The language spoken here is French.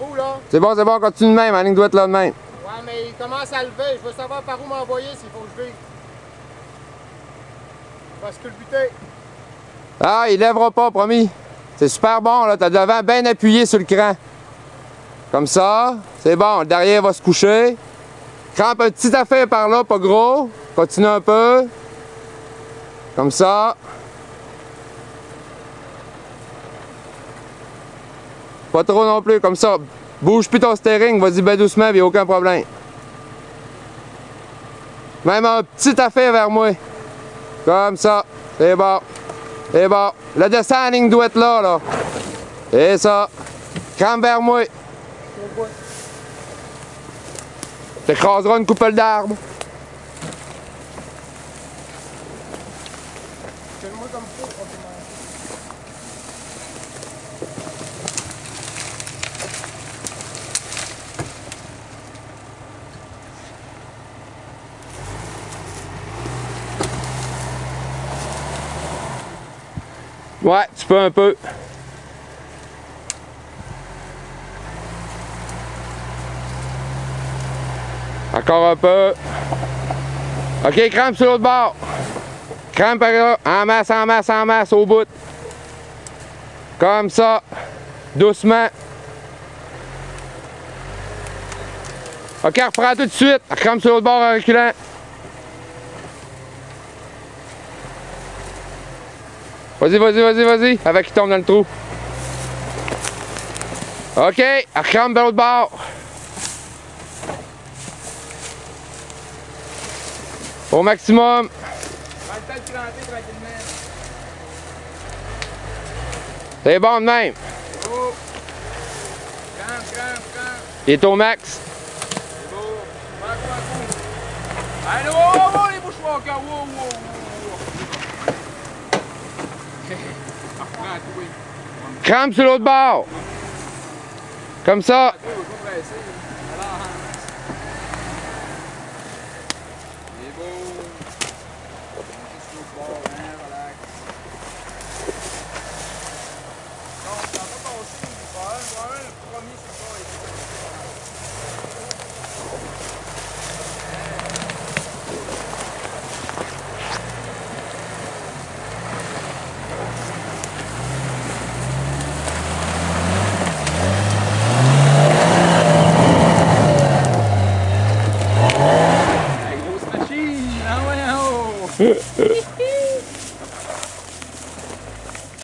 où, là? C'est bon, continue de même, en ligne droite là de même. Ouais, mais il commence à lever. Je veux savoir par où m'envoyer s'il faut que je vive. Il va se culbuter. Ah, il lèvera pas, promis. C'est super bon, là. T'as le devant bien appuyé sur le cran. Comme ça. C'est bon, le derrière va se coucher. Crampe un petit affaire par là, pas gros. Continue un peu. Comme ça. Pas trop non plus, comme ça. Bouge plus ton steering, vas-y bien doucement, il n'y a aucun problème. Même un petit affaire vers moi. Comme ça. C'est bon. C'est bon. Là, descends en ligne droite là. Et ça. Crampe vers moi. T'écraseras une couple d'arbres. Fais-le-moi comme ça. Ouais, tu peux un peu. Encore un peu. OK, crampe sur l'autre bord. Crampe par là. En masse, au bout. Comme ça. Doucement. OK, reprends tout de suite. Crampe sur l'autre bord en reculant. Vas-y. Avec qu'il tombe dans le trou. OK, recrampe vers l'autre bord. Au maximum. C'est bon de même. Oh. Crampe. Il est au max. C'est beau. Allez, wow, les bouchoirs, wow. Crampe sur l'autre bord. Comme ça. Grosse machine, ah ouais, oh!